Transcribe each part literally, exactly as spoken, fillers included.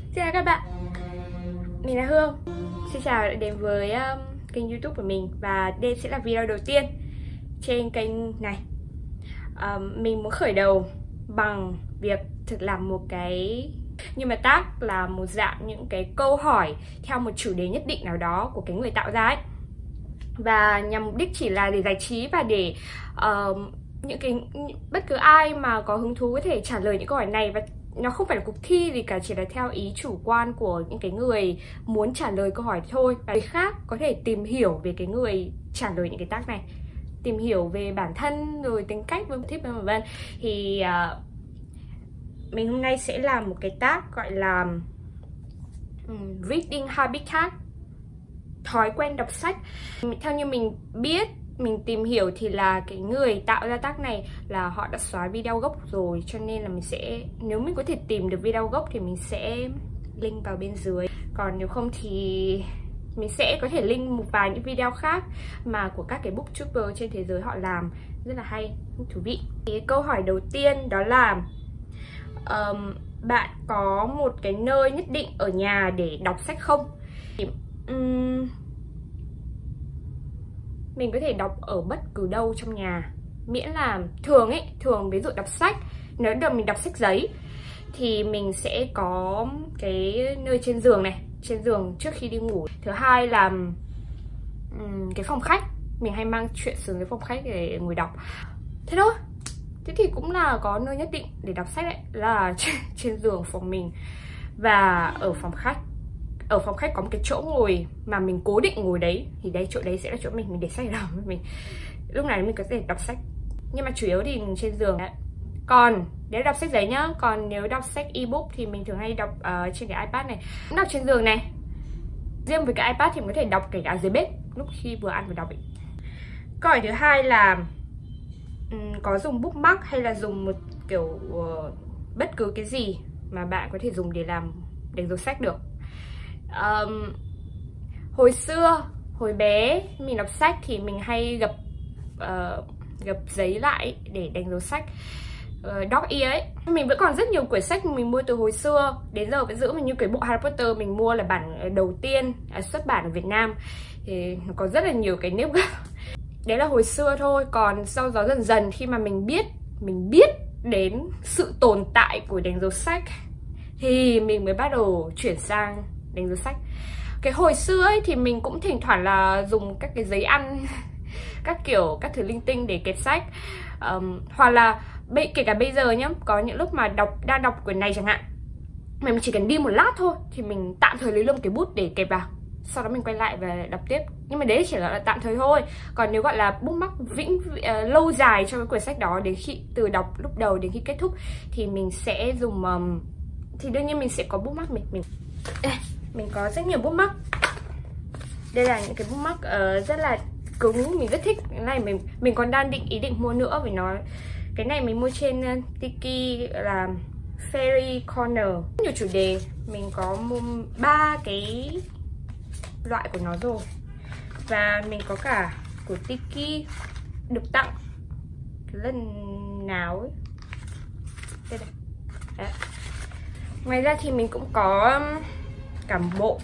Xin chào các bạn, mình là Hương. Xin chào đã đến với um, kênh YouTube của mình. Và đây sẽ là video đầu tiên trên kênh này. um, Mình muốn khởi đầu bằng việc thực làm một cái, nhưng mà tag là một dạng những cái câu hỏi theo một chủ đề nhất định nào đó của cái người tạo ra ấy. Và nhằm mục đích chỉ là để giải trí và để uh, những cái bất cứ ai mà có hứng thú có thể trả lời những câu hỏi này. Và nó không phải là cuộc thi gì cả, chỉ là theo ý chủ quan của những cái người muốn trả lời câu hỏi thôi. Và người khác có thể tìm hiểu về cái người trả lời những cái tag này, tìm hiểu về bản thân rồi tính cách vân vân vân vân. Thì uh, mình hôm nay sẽ làm một cái tag gọi là um, Reading Habitat, thói quen đọc sách. Theo như mình biết, mình tìm hiểu thì là cái người tạo ra tag này là họ đã xóa video gốc rồi, cho nên là mình sẽ, nếu mình có thể tìm được video gốc thì mình sẽ link vào bên dưới. Còn nếu không thì mình sẽ có thể link một vài những video khác mà của các cái booktuber trên thế giới họ làm rất là hay, rất thú vị. Thì câu hỏi đầu tiên đó là um, bạn có một cái nơi nhất định ở nhà để đọc sách không? Thì, um, mình có thể đọc ở bất cứ đâu trong nhà, miễn là thường ấy, thường ví dụ đọc sách, nếu được mình đọc sách giấy thì mình sẽ có cái nơi trên giường này, trên giường trước khi đi ngủ. Thứ hai là um, cái phòng khách, mình hay mang chuyện xuống cái phòng khách để ngồi đọc. Thế thôi. Thế thì cũng là có nơi nhất định để đọc sách đấy, là trên, trên giường phòng mình. Và ở phòng khách, ở phòng khách có một cái chỗ ngồi mà mình cố định ngồi đấy, thì đấy, chỗ đấy sẽ là chỗ mình mình để sách ở đó. Mình lúc này mình có thể đọc sách, nhưng mà chủ yếu thì trên giường đấy. Còn nếu đọc sách giấy nhá, còn nếu đọc sách ebook thì mình thường hay đọc uh, trên cái iPad này, đọc trên giường này. Riêng với cái iPad thì mình có thể đọc kể cả dưới bếp lúc khi vừa ăn vừa đọc ấy. Câu hỏi thứ hai là um, có dùng bookmark hay là dùng một kiểu uh, bất cứ cái gì mà bạn có thể dùng để làm đánh dấu sách được. Um, hồi xưa, hồi bé mình đọc sách thì mình hay gập uh, gập giấy lại để đánh dấu sách. uh, Dog ear ấy, mình vẫn còn rất nhiều quyển sách mình mua từ hồi xưa đến giờ vẫn giữ. Mình như cái bộ Harry Potter mình mua là bản đầu tiên uh, xuất bản ở Việt Nam, thì nó có rất là nhiều cái nếp gấp. Đấy là hồi xưa thôi. Còn sau đó dần dần khi mà mình biết mình biết đến sự tồn tại của đánh dấu sách thì mình mới bắt đầu chuyển sang đánh dấu sách. Cái hồi xưa ấy thì mình cũng thỉnh thoảng là dùng các cái giấy ăn các kiểu, các thứ linh tinh để kẹp sách. um, Hoặc là kể cả bây giờ nhá, có những lúc mà đọc đang đọc quyển này chẳng hạn, mà mình chỉ cần đi một lát thôi thì mình tạm thời lấy luôn cái bút để kẹp vào, sau đó mình quay lại và đọc tiếp. Nhưng mà đấy chỉ là tạm thời thôi. Còn nếu gọi là bookmark vĩnh uh, lâu dài cho cái quyển sách đó, đến khi từ đọc lúc đầu đến khi kết thúc thì mình sẽ dùng um, thì đương nhiên mình sẽ có bookmark. Mình mình Ê, mình có rất nhiều bookmark. Đây là những cái bookmark uh, rất là cứng, mình rất thích cái này. Mình mình còn đang định ý định mua nữa vì nó, cái này mình mua trên uh, Tiki là Fairy Corner, nhiều chủ đề. Mình có mua ba cái loại của nó rồi, và mình có cả của Tiki được tặng cái lần nào ấy. Đây này. Đấy. Ngoài ra thì mình cũng có cả một bộ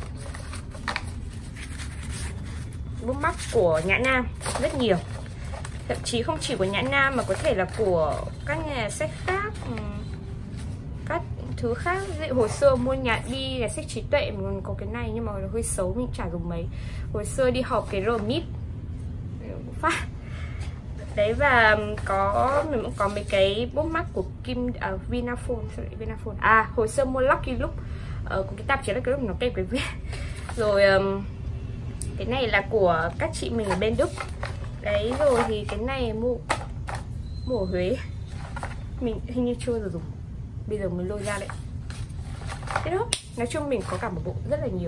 bookmark của Nhã Nam, rất nhiều. Thậm chí không chỉ của Nhã Nam mà có thể là của các nhà sách khác, các thứ khác. Hồi xưa mua nhà đi là sách trí tuệ, mình còn có cái này nhưng mà nó hơi xấu, mình chả dùng mấy. Hồi xưa đi học cái rờ em i pê phát đấy. Và có mình cũng có mấy cái bookmark của Kim uh, Vinaphone, Vinaphone. À, hồi xưa mua Lucky Look, uh, của cái tạp chí Lucky Look nó kèm cái viết. Rồi um, cái này là của các chị mình ở bên Đức. Đấy, rồi thì cái này mua mua ở Huế. Mình hình như chưa dùng, bây giờ mới lôi ra đấy. Thế đó, nói chung mình có cả một bộ rất là nhiều.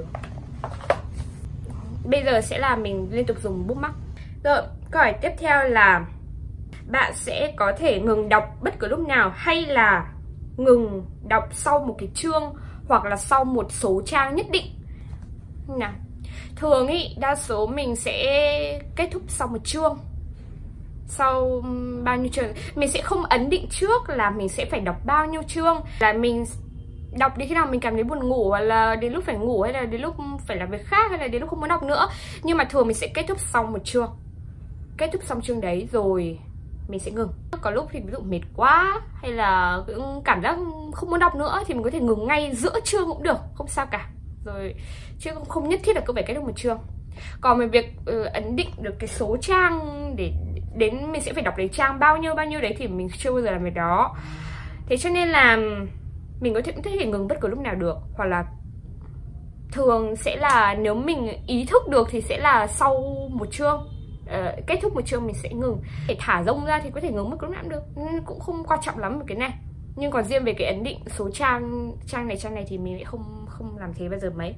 Bây giờ sẽ là mình liên tục dùng bookmark. Rồi, câu hỏi tiếp theo là bạn sẽ có thể ngừng đọc bất cứ lúc nào hay là ngừng đọc sau một cái chương hoặc là sau một số trang nhất định nào? Thường ý, đa số mình sẽ kết thúc sau một chương, sau bao nhiêu chương. Mình sẽ không ấn định trước là mình sẽ phải đọc bao nhiêu chương, là mình đọc đến khi nào mình cảm thấy buồn ngủ, hoặc là đến lúc phải ngủ, hay là đến lúc phải làm việc khác, hay là đến lúc không muốn đọc nữa. Nhưng mà thường mình sẽ kết thúc xong một chương, kết thúc xong chương đấy rồi mình sẽ ngừng. Có lúc thì ví dụ mệt quá hay là cảm giác không muốn đọc nữa thì mình có thể ngừng ngay giữa chương cũng được, không sao cả. Rồi chứ không nhất thiết là cứ phải kết thúc một chương. Còn về việc uh, ấn định được cái số trang để đến mình sẽ phải đọc đến trang bao nhiêu bao nhiêu đấy thì mình chưa bao giờ làm việc đó. Thế cho nên là mình có thể, có thể ngừng bất cứ lúc nào được. Hoặc là thường sẽ là nếu mình ý thức được thì sẽ là sau một chương, uh, kết thúc một chương mình sẽ ngừng. Để thả rông ra thì có thể ngừng bất cứ lúc nào cũng được, nên cũng không quan trọng lắm về cái này. Nhưng còn riêng về cái ấn định số trang trang này trang này thì mình lại không không làm thế bao giờ mấy.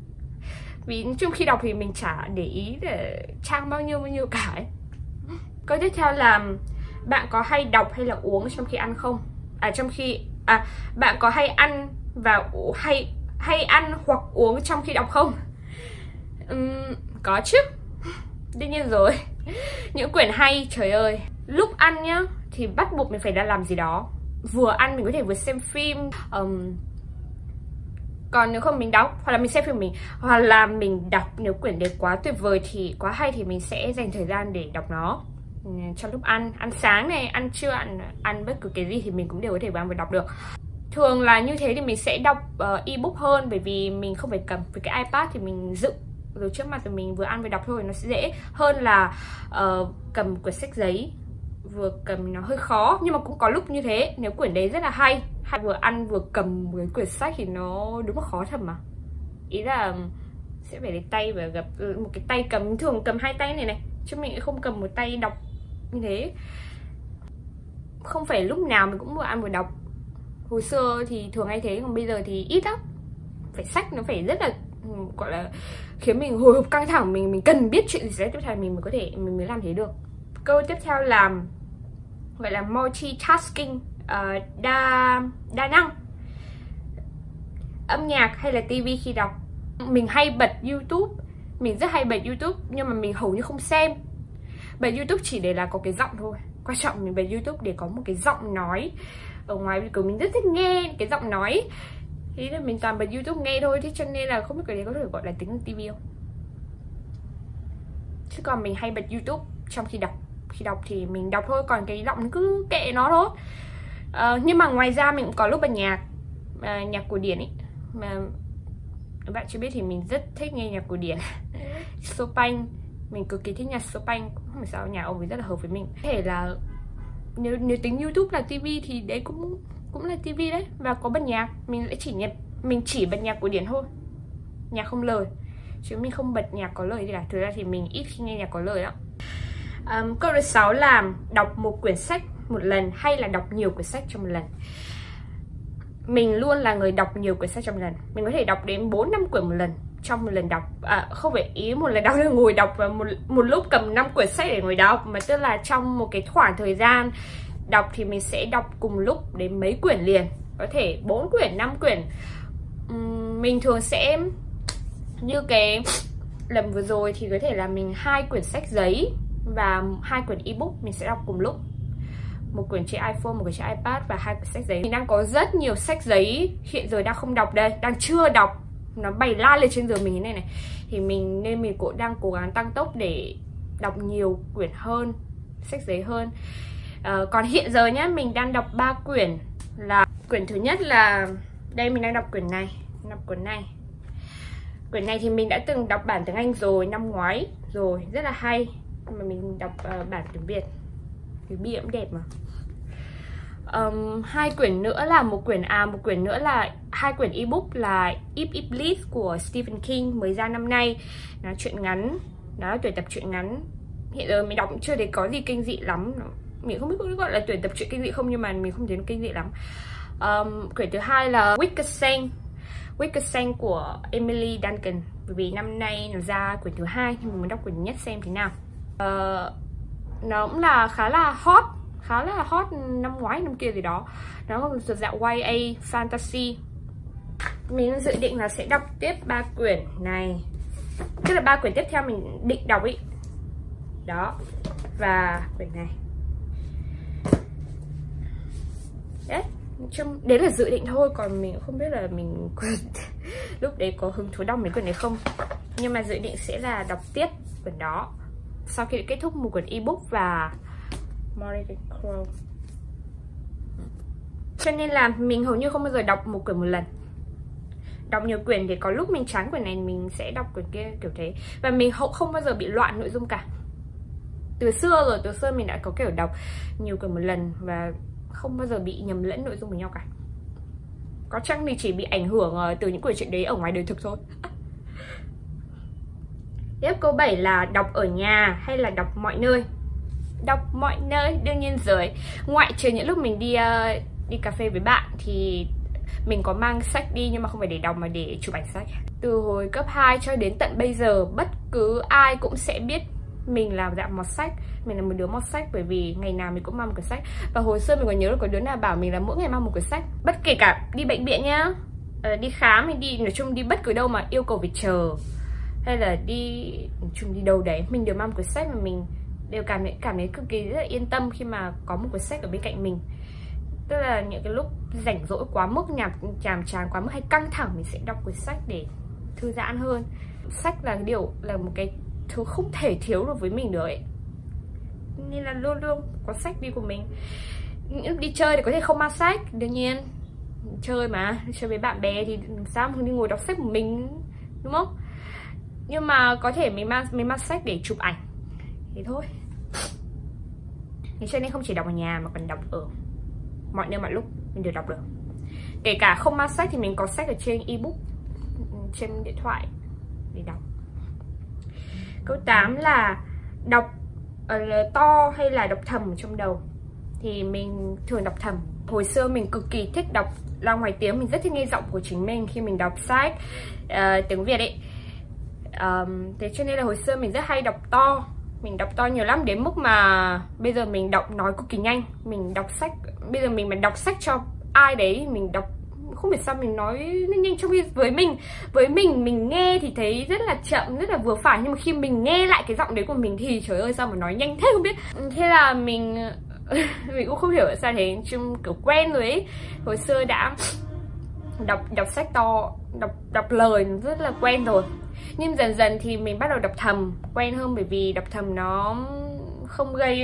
Vì trong khi đọc thì mình chả để ý để trang bao nhiêu bao nhiêu cả ấy. Câu tiếp theo là bạn có hay đọc hay là uống trong khi ăn không? À trong khi à bạn có hay ăn và hay hay ăn hoặc uống trong khi đọc không? Uhm, có chứ. Đương nhiên rồi. Những quyển hay, trời ơi. Lúc ăn nhá thì bắt buộc mình phải đã làm gì đó. Vừa ăn mình có thể vừa xem phim, um, còn nếu không mình đọc, hoặc là mình xem phim mình, hoặc là mình đọc. Nếu quyển đấy quá tuyệt vời thì quá hay thì mình sẽ dành thời gian để đọc nó trong lúc ăn, ăn sáng này, ăn trưa, ăn, ăn bất cứ cái gì thì mình cũng đều có thể vào đọc được. Thường là như thế thì mình sẽ đọc uh, ebook hơn, bởi vì mình không phải cầm với cái iPad thì mình dựng rồi trước mặt rồi mình vừa ăn vừa đọc thôi, nó sẽ dễ hơn là uh, cầm quyển sách giấy. Vừa cầm nó hơi khó, nhưng mà cũng có lúc như thế. Nếu quyển đấy rất là hay, hay vừa ăn vừa cầm với quyển sách thì nó đúng là khó thật mà. Ý là sẽ phải lấy tay và gặp một cái tay cầm, thường cầm hai tay này này, chứ mình không cầm một tay đọc như thế. Không phải lúc nào mình cũng vừa ăn vừa đọc. Hồi xưa thì thường hay thế, còn bây giờ thì ít lắm. Phải sách nó phải rất là gọi là khiến mình hồi hộp căng thẳng, mình mình cần biết chuyện gì sẽ tiếp theo mình mới có thể mình mới làm thế được. Câu tiếp theo là gọi là multitasking, uh, đa đa năng. Âm nhạc hay là tivi khi đọc? Mình hay bật YouTube, mình rất hay bật YouTube nhưng mà mình hầu như không xem. Bật YouTube chỉ để là có cái giọng thôi. Quan trọng mình bật YouTube để có một cái giọng nói ở ngoài, vì mình rất thích nghe cái giọng nói. Thế là mình toàn bật YouTube nghe thôi, thế cho nên là không biết cái đấy có thể gọi là tính là tivi không. Chứ còn mình hay bật YouTube trong khi đọc. Khi đọc thì mình đọc thôi, còn cái giọng cứ kệ nó thôi. uh, Nhưng mà ngoài ra mình cũng có lúc bật nhạc, uh, nhạc cổ điển ấy. Mà các bạn chưa biết thì mình rất thích nghe nhạc cổ điển. Chopin, mình cực kỳ thích nhạc Chopin. Không phải sao, nhạc ông ấy rất là hợp với mình. Có thể là nếu, nếu tính YouTube là tivi thì đấy cũng cũng là tivi đấy. Và có bật nhạc, mình sẽ chỉ nhập mình chỉ bật nhạc cổ điển thôi, nhạc không lời, chứ mình không bật nhạc có lời gì cả. Thực ra thì mình ít khi nghe nhạc có lời lắm. Um, câu thứ sáu là đọc một quyển sách một lần hay là đọc nhiều quyển sách trong một lần? Mình luôn là người đọc nhiều quyển sách trong một lần. Mình có thể đọc đến bốn năm quyển một lần trong một lần đọc. À, không phải ý một lần đọc là ngồi đọc và một, một lúc cầm năm quyển sách để ngồi đọc, mà tức là trong một cái khoảng thời gian đọc thì mình sẽ đọc cùng lúc đến mấy quyển liền. Có thể bốn quyển, năm quyển. uhm, Mình thường sẽ như cái lần vừa rồi thì có thể là mình hai quyển sách giấy và hai quyển ebook mình sẽ đọc cùng lúc. Một quyển trên iPhone, một quyển trên iPad và hai quyển sách giấy. Mình đang có rất nhiều sách giấy hiện giờ đang không đọc đây, đang chưa đọc, nó bày la lên trên giường mình như này này. Thì mình nên mình cũng đang cố gắng tăng tốc để đọc nhiều quyển hơn, sách giấy hơn. à, Còn hiện giờ nhá, mình đang đọc ba quyển. Là quyển thứ nhất là đây, mình đang đọc quyển này, đọc quyển này. Quyển này thì mình đã từng đọc bản tiếng Anh rồi, năm ngoái rồi, rất là hay. Mà mình đọc uh, bản tiếng Việt, cái bìa cũng đẹp mà. um, Hai quyển nữa là một quyển à một quyển nữa là hai quyển ebook là If It Bleeds của Stephen King mới ra năm nay. Nó truyện ngắn, nó là tuyển tập truyện ngắn. Hiện giờ mình đọc cũng chưa thấy có gì kinh dị lắm. Mình không biết có gọi là tuyển tập truyện kinh dị không, nhưng mà mình không thấy nó kinh dị lắm. um, Quyển thứ hai là Wicked Saint Wicked Saint của Emily Duncan. Bởi vì năm nay nó ra quyển thứ hai thì mình muốn đọc quyển nhất xem thế nào. Uh, nó cũng là khá là hot, khá là hot năm ngoái năm kia gì đó. Nó là một dạng Y A fantasy. Mình dự định là sẽ đọc tiếp ba quyển này, tức là ba quyển tiếp theo mình định đọc ý đó, và quyển này. Đấy, trong đấy là dự định thôi, còn mình không biết là mình lúc đấy có hứng thú đọc mấy quyển này không. Nhưng mà dự định sẽ là đọc tiếp quyển đó sau khi kết thúc một quyển ebook và Morning Crow. Cho nên là mình hầu như không bao giờ đọc một quyển một lần. Đọc nhiều quyển thì có lúc mình chán quyển này mình sẽ đọc quyển kia, kiểu thế. Và mình không bao giờ bị loạn nội dung cả. Từ xưa rồi, từ xưa mình đã có kiểu đọc nhiều quyển một lần và không bao giờ bị nhầm lẫn nội dung với nhau cả. Có chăng thì chỉ bị ảnh hưởng từ những quyển truyện đấy ở ngoài đời thực thôi. Tiếp câu bảy là đọc ở nhà hay là đọc mọi nơi? Đọc mọi nơi đương nhiên rồi. Ngoại trừ những lúc mình đi uh, đi cà phê với bạn thì mình có mang sách đi, nhưng mà không phải để đọc mà để chụp ảnh sách. Từ hồi cấp hai cho đến tận bây giờ, bất cứ ai cũng sẽ biết mình là dạng mọt sách. Mình là một đứa mọt sách bởi vì ngày nào mình cũng mang một quyển sách. Và hồi xưa mình còn nhớ là có đứa nào bảo mình là mỗi ngày mang một quyển sách. Bất kể cả đi bệnh viện nhá, uh, đi khám hay đi, nói chung đi bất cứ đâu mà yêu cầu phải chờ, hay là đi, nói chung đi đâu đấy, mình đều mang một quyển sách mà mình đều cảm thấy, cảm thấy cực kỳ rất là yên tâm khi mà có một cuốn sách ở bên cạnh mình. Tức là những cái lúc rảnh rỗi quá mức, nhàm chàm chán quá mức hay căng thẳng, mình sẽ đọc quyển sách để thư giãn hơn. Sách là điều, là một cái thứ không thể thiếu được với mình được ấy, nên là luôn luôn có sách đi của mình. Những đi chơi thì có thể không mang sách, đương nhiên chơi mà, chơi với bạn bè thì sao không đi ngồi đọc sách một mình, đúng không? Nhưng mà có thể mình mang mình mang sách để chụp ảnh thế thôi. Thế cho nên không chỉ đọc ở nhà mà còn đọc ở mọi nơi mọi lúc mình đều đọc được. Kể cả không mang sách thì mình có sách ở trên ebook, trên điện thoại để đọc. Câu tám là đọc uh, to hay là đọc thầm ở trong đầu? Thì mình thường đọc thầm. Hồi xưa mình cực kỳ thích đọc ra ngoài tiếng, mình rất thích nghe giọng của chính mình khi mình đọc sách uh, tiếng Việt ấy. Um, thế cho nên là hồi xưa mình rất hay đọc to. Mình đọc to nhiều lắm, đến mức mà bây giờ mình đọc nói cực kỳ nhanh. Mình đọc sách, bây giờ mình mà đọc sách cho ai đấy, mình đọc không biết sao mình nói nhanh, trong khi với mình với mình mình nghe thì thấy rất là chậm, rất là vừa phải, nhưng mà khi mình nghe lại cái giọng đấy của mình thì trời ơi sao mà nói nhanh thế không biết. Thế là mình mình cũng không hiểu sao thế, chung kiểu quen rồi ấy. Hồi xưa đã đọc đọc sách to, đọc đọc lời rất là quen rồi. Nhưng dần dần thì mình bắt đầu đọc thầm quen hơn, bởi vì đọc thầm nó không gây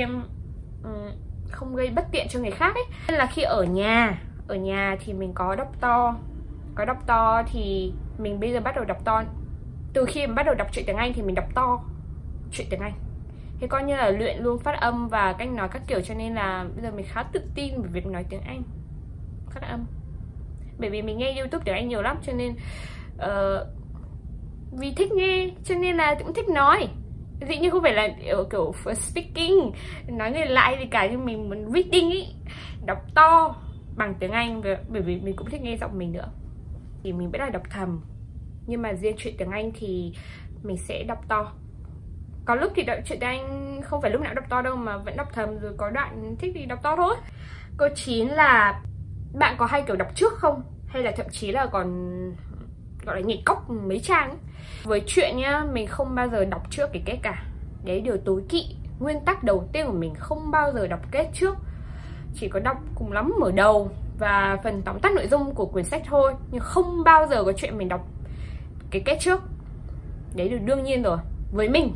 không gây bất tiện cho người khác ấy. Nên là khi ở nhà ở nhà thì mình có đọc to, có đọc to thì mình bây giờ bắt đầu đọc to. Từ khi mình bắt đầu đọc truyện tiếng Anh thì mình đọc to truyện tiếng Anh. Thế coi như là luyện luôn phát âm và cách nói các kiểu, cho nên là bây giờ mình khá tự tin về việc nói tiếng Anh phát âm. Bởi vì mình nghe YouTube tiếng Anh nhiều lắm, cho nên uh, vì thích nghe cho nên là cũng thích nói. Dĩ nhiên không phải là kiểu, kiểu speaking, nói người lại gì cả, nhưng mình muốn reading ý, đọc to bằng tiếng Anh, bởi vì mình cũng thích nghe giọng mình nữa. Thì mình biết là đọc thầm, nhưng mà riêng chuyện tiếng Anh thì mình sẽ đọc to. Có lúc thì đọc chuyện tiếng Anh không phải lúc nào đọc to đâu, mà vẫn đọc thầm, rồi có đoạn thích thì đọc to thôi. Câu chín là bạn có hay kiểu đọc trước không? Hay là thậm chí là còn gọi là nhảy cóc mấy trang ấy. Với chuyện nhá, mình không bao giờ đọc trước cái kết cả. Đấy điều tối kỵ. Nguyên tắc đầu tiên của mình không bao giờ đọc kết trước. Chỉ có đọc cùng lắm mở đầu và phần tóm tắt nội dung của quyển sách thôi, nhưng không bao giờ có chuyện mình đọc cái kết trước. Đấy là đương nhiên rồi với mình.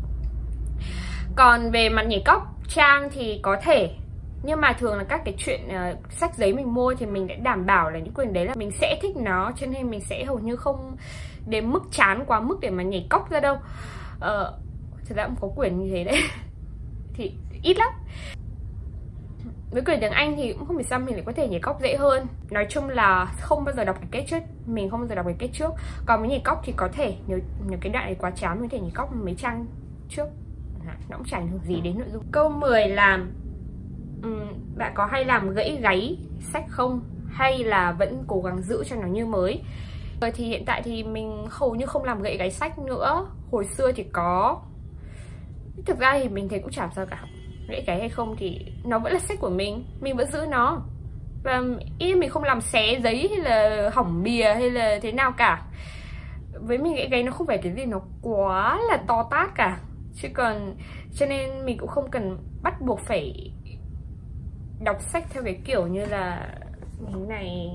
Còn về mặt nhảy cóc trang thì có thể, nhưng mà thường là các cái chuyện uh, sách giấy mình mua thì mình đã đảm bảo là những quyển đấy là mình sẽ thích nó, cho nên mình sẽ hầu như không đến mức chán quá mức để mà nhảy cóc ra đâu. uh, Thật ra cũng có quyển như thế đấy thì ít lắm. Với quyển tiếng Anh thì cũng không biết sao mình lại có thể nhảy cóc dễ hơn. Nói chung là không bao giờ đọc cái kết trước, mình không bao giờ đọc cái kết trước. Còn với nhảy cóc thì có thể, nếu, nếu cái đoạn này quá chán mình có thể nhảy cóc mấy trang trước, nó cũng chẳng ảnh hưởng gì đến nội dung. Câu mười là um, bạn có hay làm gãy gáy sách không? Hay là vẫn cố gắng giữ cho nó như mới? Rồi thì hiện tại thì mình hầu như không làm gãy gáy sách nữa. Hồi xưa thì có. Thực ra thì mình thấy cũng chả sao cả. Gãy gáy hay không thì nó vẫn là sách của mình, mình vẫn giữ nó. Và ý mình không làm xé giấy hay là hỏng bìa hay là thế nào cả. Với mình gãy gáy nó không phải cái gì nó quá là to tát cả. Chứ còn cho nên mình cũng không cần bắt buộc phải đọc sách theo cái kiểu như là Miếng này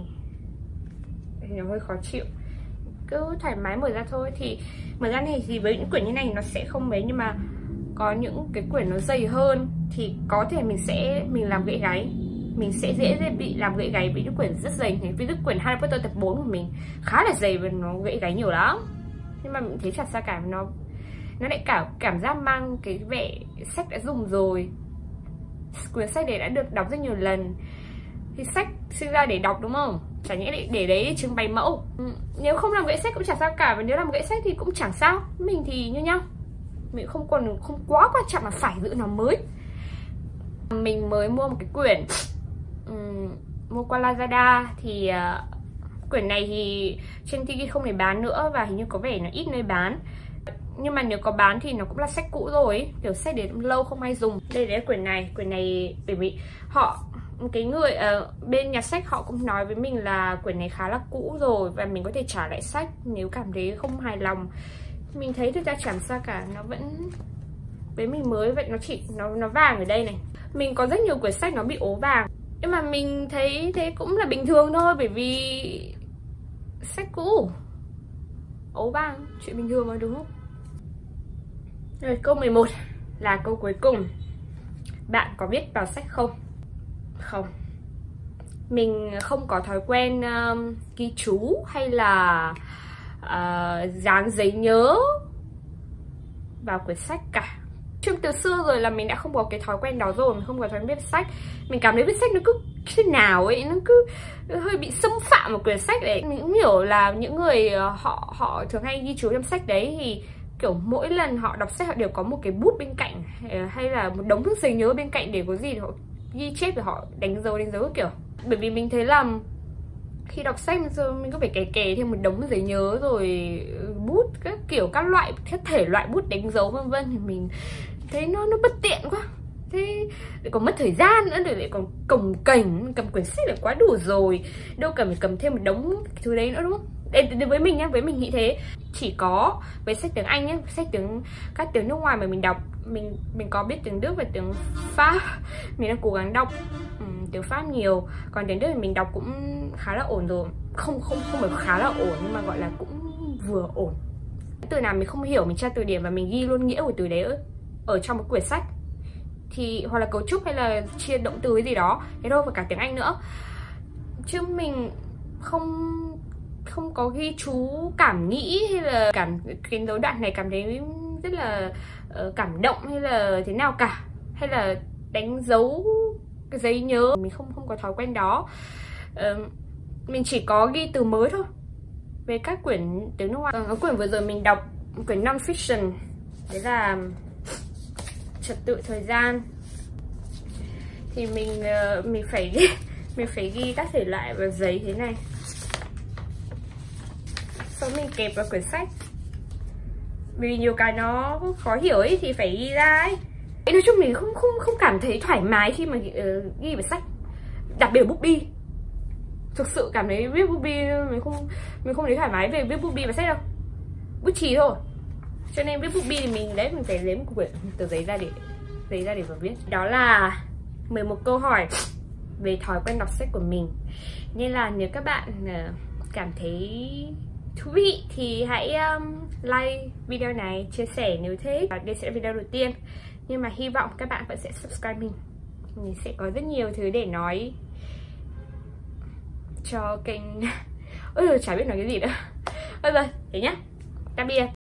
thì nó hơi khó chịu, cứ thoải mái mở ra thôi. Thì mở ra này thì với những quyển như này nó sẽ không mấy, nhưng mà có những cái quyển nó dày hơn thì có thể mình sẽ mình làm gãy gáy, mình sẽ dễ, dễ bị làm gãy gáy với những quyển rất dày này. Ví dụ quyển Harry Potter tập bốn của mình khá là dày và nó gãy gáy nhiều lắm, nhưng mà mình thấy chả sao cả, nó nó lại cảm cảm giác mang cái vẻ sách đã dùng rồi. Quyển sách đấy đã được đọc rất nhiều lần, thì sách sinh ra để đọc đúng không, chả nhẽ để, để đấy trưng bày mẫu. Nếu không làm gãy sách cũng chả sao cả, và nếu làm gãy sách thì cũng chẳng sao, mình thì như nhau, mình không còn không quá quan trọng là phải giữ nó mới. Mình mới mua một cái quyển um, mua qua Lazada, thì uh, quyển này thì trên Tiki không để bán nữa, và hình như có vẻ nó ít nơi bán. Nhưng mà nếu có bán thì nó cũng là sách cũ rồi ấy. Kiểu sách đến lâu không ai dùng. Đây là quyển này, quyển này bởi vì họ cái người uh, bên nhà sách họ cũng nói với mình là quyển này khá là cũ rồi và mình có thể trả lại sách nếu cảm thấy không hài lòng. Mình thấy thực ra chẳng sao cả, nó vẫn với mình mới vậy, nó chỉ nó nó vàng ở đây này. Mình có rất nhiều quyển sách nó bị ố vàng, nhưng mà mình thấy thế cũng là bình thường thôi, bởi vì sách cũ ố vàng chuyện bình thường mà, đúng không? Rồi, câu mười một là câu cuối cùng. Bạn có viết vào sách không? Không. Mình không có thói quen um, ghi chú hay là uh, dán giấy nhớ vào quyển sách cả. Chung từ xưa rồi là mình đã không có cái thói quen đó rồi, mình không có thói quen viết sách. Mình cảm thấy viết sách nó cứ thế nào ấy, nó cứ hơi bị xâm phạm một quyển sách đấy. Mình cũng hiểu là những người họ họ thường hay ghi chú trong sách đấy thì kiểu mỗi lần họ đọc sách họ đều có một cái bút bên cạnh hay là một đống giấy nhớ bên cạnh để có gì họ ghi chép và họ đánh dấu đánh dấu kiểu. Bởi vì mình thấy là khi đọc sách mình có phải kè kè thêm một đống giấy nhớ rồi bút các kiểu các loại các thể loại bút đánh dấu vân vân, thì mình thấy nó nó bất tiện quá. Thế lại còn mất thời gian nữa, để lại còn cồng kềnh, cầm quyển sách là quá đủ rồi, đâu cần phải cầm thêm một đống thứ đấy nữa, đúng không? Đến với mình nhá, với mình nghĩ thế. Chỉ có với sách tiếng Anh nhá, sách tiếng các tiếng nước ngoài mà mình đọc, mình mình có biết tiếng Đức và tiếng Pháp, mình đang cố gắng đọc um, tiếng Pháp nhiều. Còn tiếng Đức thì mình đọc cũng khá là ổn rồi, không không không phải khá là ổn nhưng mà gọi là cũng vừa ổn. Từ nào mình không hiểu mình tra từ điển và mình ghi luôn nghĩa của từ đấy ở, ở trong một quyển sách, thì hoặc là cấu trúc hay là chia động từ cái gì đó, thế đâu phải cả tiếng Anh nữa. Chứ mình không không có ghi chú cảm nghĩ hay là cảm cái dấu đoạn này cảm thấy rất là uh, cảm động hay là thế nào cả, hay là đánh dấu cái giấy nhớ, mình không không có thói quen đó. Uh, mình chỉ có ghi từ mới thôi về các quyển tiếng nước ngoài. Uh, quyển vừa rồi mình đọc quyển non-fiction, đấy là Trật tự thời gian, thì mình uh, mình phải ghi, mình phải ghi các thể loại vào giấy thế này, sau mình kẹp vào quyển sách. Vì nhiều cái nó khó hiểu ấy thì phải ghi ra ấy. Nói chung mình không không không cảm thấy thoải mái khi mà uh, ghi vào sách, đặc biệt bút bi. Thực sự cảm thấy viết bút bi mình không mình không thấy thoải mái về viết bút bi vào sách đâu, bút chì thôi. Cho nên viết bút bi thì mình đấy mình phải lấy một quyển tờ giấy ra để giấy ra để mà viết. Đó là mười một câu hỏi về thói quen đọc sách của mình. Nên là nếu các bạn uh, cảm thấy thú vị thì hãy um, like video này, chia sẻ nếu thích. Và đây sẽ là video đầu tiên, nhưng mà hy vọng các bạn vẫn sẽ subscribe mình. Mình sẽ có rất nhiều thứ để nói cho kênh. Ôi trời, chả biết nói cái gì nữa. Ôi rồi, thế nhá, tạm biệt.